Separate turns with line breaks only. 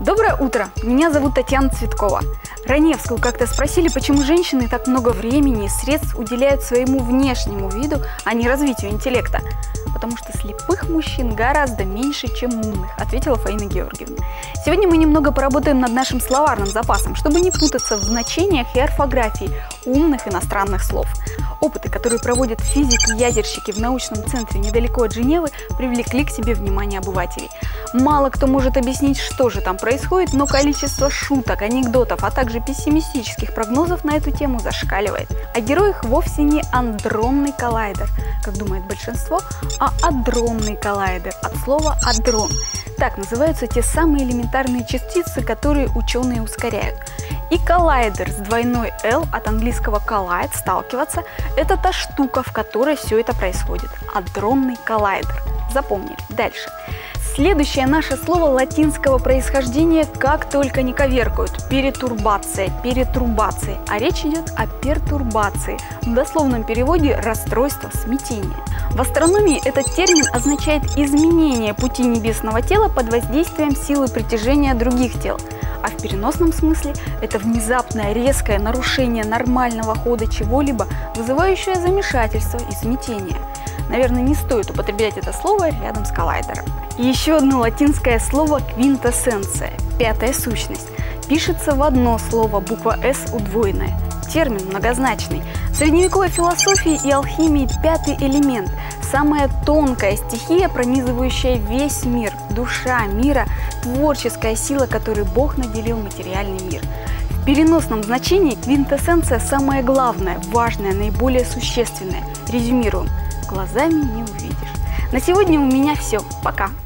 Доброе утро! Меня зовут Татьяна Цветкова. Раневскую как-то спросили, почему женщины так много времени и средств уделяют своему внешнему виду, а не развитию интеллекта. Потому что слепых мужчин гораздо меньше, чем умных, ответила Фаина Георгиевна. Сегодня мы немного поработаем над нашим словарным запасом, чтобы не путаться в значениях и орфографии умных иностранных слов. Опыты, которые проводят физики-ядерщики в научном центре недалеко от Женевы, привлекли к себе внимание обывателей. Мало кто может объяснить, что же там происходит, но количество шуток, анекдотов, а также пессимистических прогнозов на эту тему зашкаливает. А герой их вовсе не андронный коллайдер, как думает большинство, а адронный коллайдер, от слова адрон. Так называются те самые элементарные частицы, которые ученые ускоряют. И коллайдер с двойной «л» от английского collide – сталкиваться – это та штука, в которой все это происходит. Адронный коллайдер. Запомнили. Дальше. Следующее наше слово латинского происхождения как только не коверкают. Перетурбация, перетрубация. А речь идет о пертурбации. В дословном переводе расстройство, смятение. В астрономии этот термин означает изменение пути небесного тела под воздействием силы притяжения других тел. А в переносном смысле это внезапное резкое нарушение нормального хода чего-либо, вызывающее замешательство и смятение. Наверное, не стоит употреблять это слово рядом с коллайдером. Еще одно латинское слово квинтэссенция, пятая сущность. Пишется в одно слово, буква «С» удвоенная. Термин многозначный. В средневековой философии и алхимии пятый элемент – самая тонкая стихия, пронизывающая весь мир, душа мира, творческая сила, которой Бог наделил материальный мир. В переносном значении квинтэссенция – самое главное, важное, наиболее существенное. Резюмируем. Глазами не увидишь. На сегодня у меня все. Пока!